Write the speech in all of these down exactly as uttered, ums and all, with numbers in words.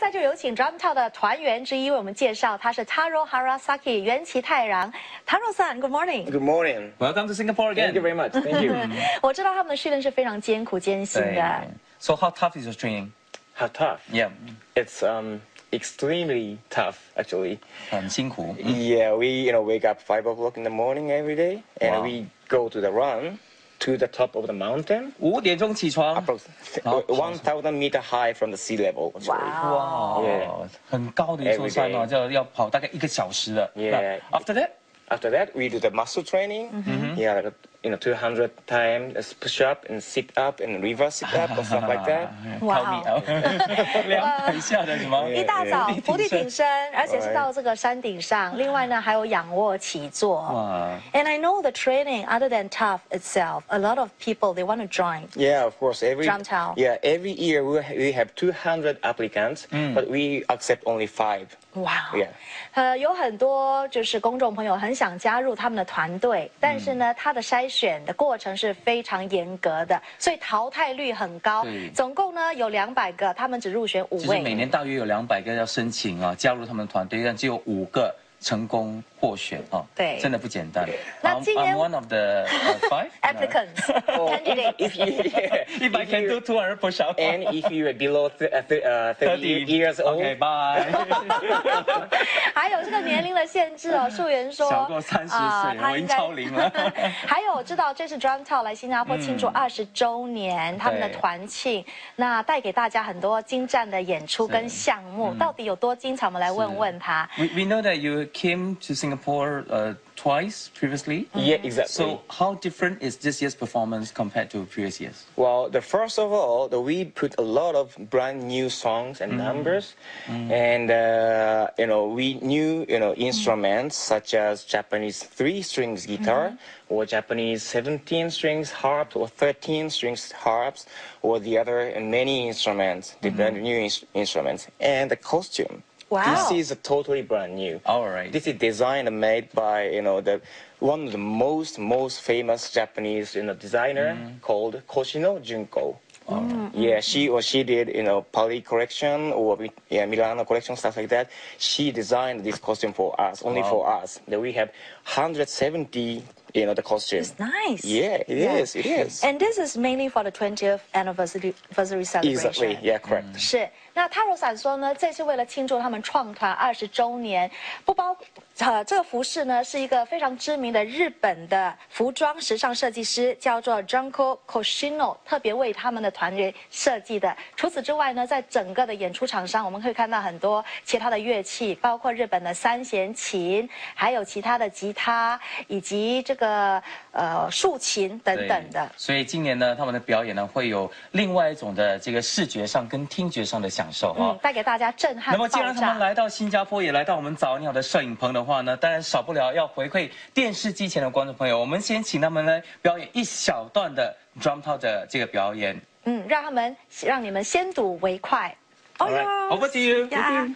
在就有请 Drum Town 的团员之一为我们介绍，他是 Taro Harasaki 元崎太郎。Taro-san, good morning. Good morning. Welcome to Singapore again. Thank you very much. Thank you. 我知道他们的训练是非常艰苦艰辛的。 So how tough is your training? How tough? Yeah. It's um extremely tough actually. 很辛苦。 Yeah, we you know wake up five o'clock in the morning every day, and Wow. we go to the run to the top of the mountain, 五点钟起床。 approximately one thousand meter high from the sea level. Actually. 哇， 哇，很高的一座山哦，就要跑大概一个小时的。 Yeah. After that, After that, we do the muscle training. Yeah, like, you know, two hundred times push up and sit up and reverse sit up or stuff like that. 哇 Count me out. 两百下的什么？ 一大早地伏地挺身。 身，而且是到这个山顶上。另外呢，还有仰卧起坐。 哇 And I know the training, other than tough itself, a lot of people they want to join. Yeah, of course. Every Drum Town. yeah, every year we ha- we have two hundred applicants, but we accept only five. 哇 Yeah. 呃，有很多就是公众朋友很想加入他们的团队，但是呢，他的筛选的过程是非常严格的，所以淘汰率很高对。 总共呢有两百个，他们只入选五其实每位。 年大约有两百个要申请啊，加入他们的团队，但只有五个成功获选啊。 对真的不简单。 那 I'm 今年 I'm one of the uh, five applicants candidates. If you yeah, If I if can you- do two hundred push up. and if you are below th- uh, th- uh, thirty years old, Okay, bye. 还有这个年龄的限制哦，素媛说小过三十啊岁，我已经超龄了。 还有知道这是 Drum Town 来新加坡庆祝二十周年，他们的对团庆，那带给大家很多精湛的演出跟项目，到底有多精彩？我们来问问他。 We we know that you came to Singapore uh, twice previously. yeah, exactly. So how different is this year's performance compared to previous years? Well, the first of all, the, we put a lot of brand new songs and numbers, and uh, you know we new you know instruments such as Japanese three strings guitar, or Japanese seventeen strings harp, or thirteen strings harps, or the other and many instruments, the brand new ins- instruments, and the costume. Wow. This is a totally brand new. All right. This is designed and made by you know the one of the most most famous Japanese you know designer called Koshino Junko. Yeah, she or she did you know Pali collection or yeah Milano collection stuff like that. She designed this costume for us, only Wow. for us. That we have one hundred seventy you know the costume. It's nice. Yeah, it Yeah. is. It is. And this is mainly for the twentieth anniversary anniversary celebration. Exactly. Yeah, correct. 是，那 Taro 闪说呢，这是为了庆祝他们创团二十周年，不包呃这个服饰呢是一个非常知名的日本的服装时尚设计师，叫做 Junko Koshino， 特别为他们的团队设计的。除此之外呢，在整个的演出场上，我们可以看到很多其他的乐器，包括日本的三弦琴，还有其他的吉他，以及这个呃竖琴等等的。 所以今年呢，他们的表演呢会有另外一种的这个视觉上跟听觉上的享受啊。 嗯，带给大家震撼那么，既然爆炸。 他们来到新加坡，也来到我们早鸟的摄影棚的话呢，当然少不了要回馈电视机前的观众朋友。我们先请他们来表演一小段的 Drum Town 的这个表演。 嗯，让他们让你们先睹为快。哦 Alright, over to you. 呀。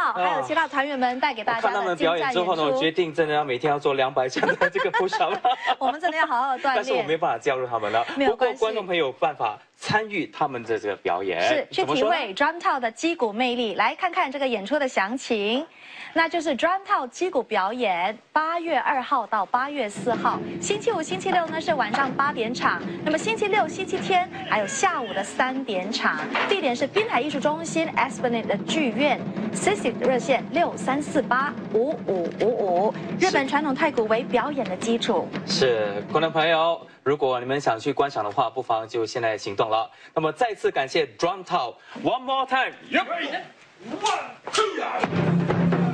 套，还有其他团员们带给大家看他们表的精湛演演之后呢，我决出。 定真的要每天要做两百下的这个 push up 了。 我们真的要好好锻炼。 但是我没办法加入他们了。不过没有关系观众朋友有办法参与他们的这个表演， 是去怎么说呢体会 drum 套的击鼓魅力。来看看这个演出的详情，那就是 drum 套击鼓表演，八月二号到八月四号，星期五、星期六呢是晚上八点场，那么星期六、星期天还有下午的三点场，地点是滨海艺术中心 Esplanade 的剧院 ，C C 热线六三四八五五五五，日本传统太鼓为表演的基础。 是观众朋友，如果你们想去观赏的话，不妨就现在行动了。那么再次感谢 Drum Talk，One more time， Yep. One, two.